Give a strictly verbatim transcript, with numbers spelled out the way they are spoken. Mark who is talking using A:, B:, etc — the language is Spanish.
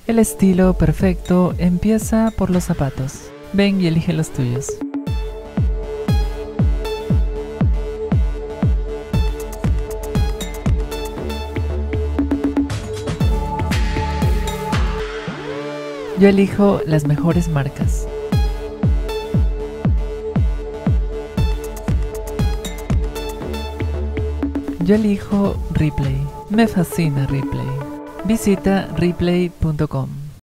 A: El estilo perfecto empieza por los zapatos. Ven y elige los tuyos. Yo elijo las mejores marcas. Yo elijo Replay. Me fascina Replay. Visita replay punto com.